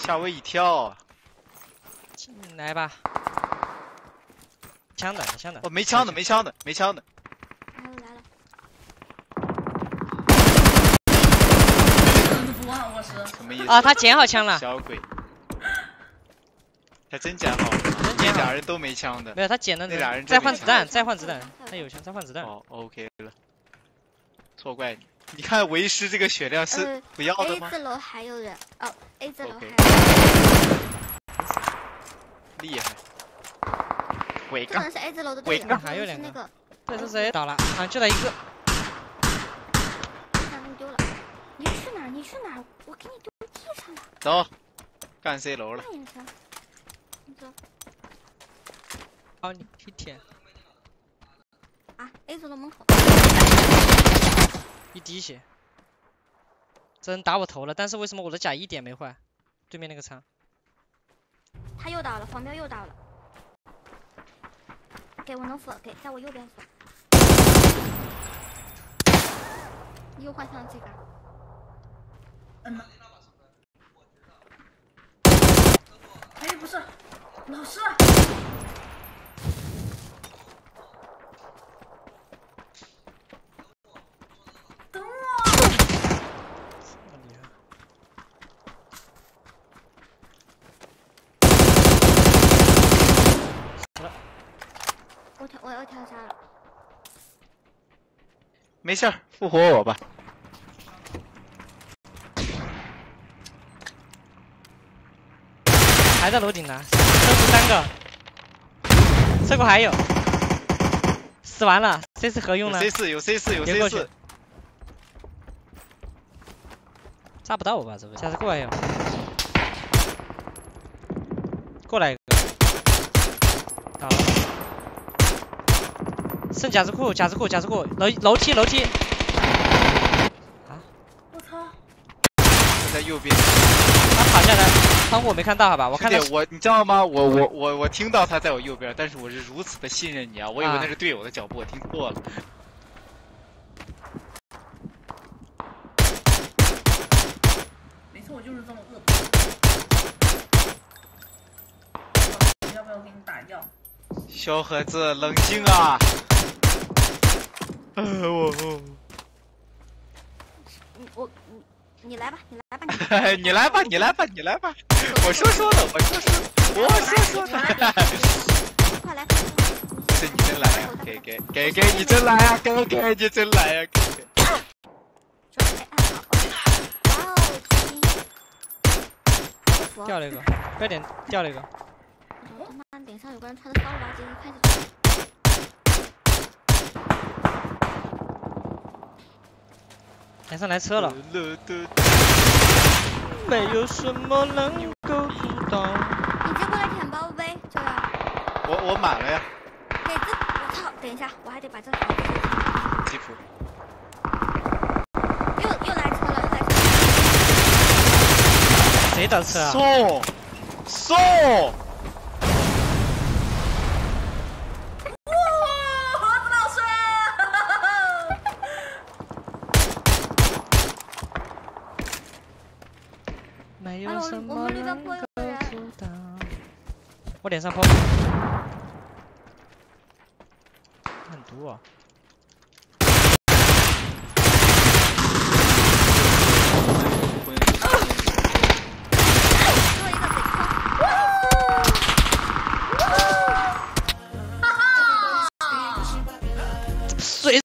吓我一跳。 进来吧。枪的，枪的。 哦，没枪的，没枪的，没枪的。 来了来了。 不啊，我是。 什么意思？ 啊，他捡好枪了。 小鬼。他真捡好了。那俩人都没枪的。 没有，他捡的那俩人再换子弹，再换子弹。他有枪，再换子弹。 哦 ，OK 了。错怪你。你看为师这个血量是不要的吗 ？A 字楼还有人哦 ，A 字楼还有人。 厉害。尾杠。 这可能是 A 字楼的队友， 还有两个。 这是谁？倒了啊，就他一个。 地上给你丢了。你去哪儿？你去哪儿？我给你丢地上了。 走，干 C 楼了。 你走。 好，你一天。 啊 ，A 字楼门口。 一滴血。这人打我头了，但是为什么我的甲一点没坏？对面那个仓。 他又倒了，黄标又倒了。给我能锁，给在我右边锁。你又换上了这个。 嗯呐。哎，不是，老师。等我。 我要跳下了。 没事儿，复活我吧。 还在楼顶呢，车死3个，车库还有，死完了 ，C4 何用呢？ 有 C4，有 C4，有 C4。 炸不到我吧？这个下次过来有，过来一个，好了。剩甲子库，甲子库，甲子库，楼梯。啊！ 我操！ 在右边。 他跑下来，窗户我没看到，好吧？我看到你知道吗？我听到他在我右边，但是我是如此的信任你啊！我以为那是队友的脚步，我听错了。 没错，我就是这么恶毒。要不要给你打药？ 小伙子，冷静啊！ 你来吧，你来吧， 你来吧，你来吧，你来吧！我说的。 快来！ 这你真来呀！给你真来呀！给你真来呀！ 掉了一个，快点掉了一个。 他妈脸上有个人穿的骚了吧唧，一看就。 脸上来车了。没有什么能够阻挡。 你接过来舔包呗，这样。 我满了呀。 给我操！等一下，我还得把这个。 吉普。 又来车了， 谁的车啊？ 送。 没有什么能够阻挡。我脸上泼。很毒啊！